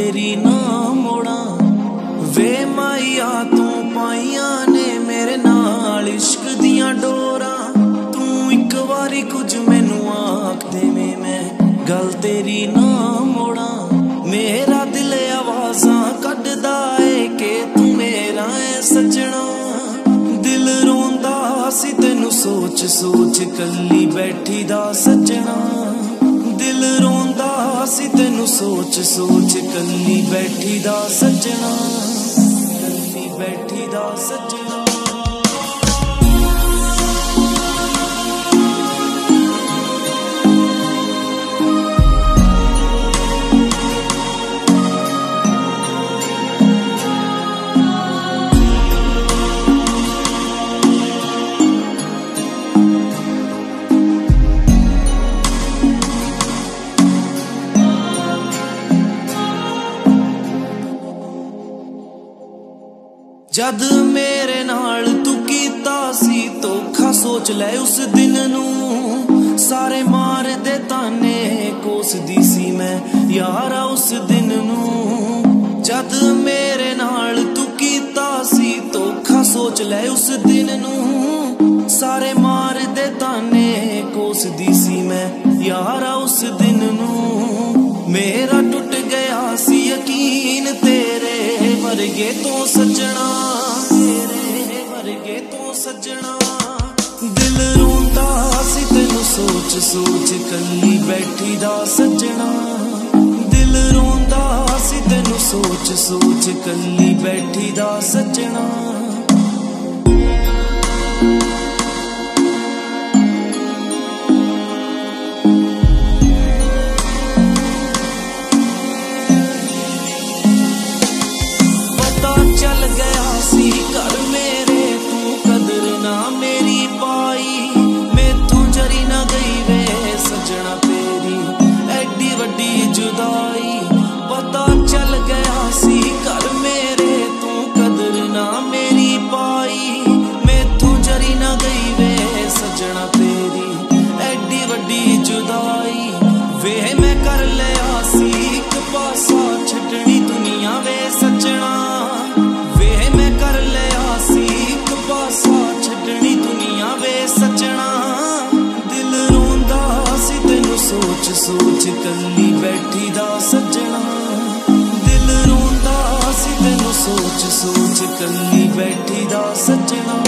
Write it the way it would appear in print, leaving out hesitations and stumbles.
तेरी ना मोड़ा वे माइया तू पाइया ने मेरे नाल इश्क दियां डोरा तू एक बारी कुछ मैनू आख देवे मैं गल तेरी ना मोड़ा मेरा दिल आवाज़ां कढदा है कि तू मेरा है सजना दिल रोंदा सी तेनू सोच सोच कल्ली बैठी दा सजना दिल रोंदा सी तेनू सोच सोच कल्ली बैठी दा सजना कल्ली बैठी दा सजना जद मेरे नाल तू कीता सी धोखा सोच ले उस दिन नू सारे मार दे ताने कोसदी सी मैं यारा उस दिन नू जद मेरे नाल तू कीता सी धोखा सोच ले उस दिन नू सारे मार दे ताने कोसदी सी मैं यारा उस दिन नू मेरा टुट गया सी यकीन तेरे वर्गे तो सजना तेरे वर्गे तो सजना दिल रोंदा सी तेनू सोच सोच कल्ली बैठी दा सजना दिल रोंदा सी तेनू सोच सोच कल्ली बैठी दा सजना चल गया सी घर मेरे तू कदर ना मेरी पाई मैथों जरी ना गई वे सजना तेरी एडी वड्डी जुदाई पता चल गया सी घर मेरे तू कदर ना मेरी पाई मैथों जरी ना गई वे सजना तेरी एडी वड्डी जुदाई वे मैं कर लिया सी एक पासा छड्डनी दुनिया वे सजना छड्डनी दुनिया वे सजना दिल रोंदा सी तेनू सोच सोच कल्ली बैठी दा सजना दिल रोंदा सी तेनू सोच सोच कल्ली बैठी दा सजना।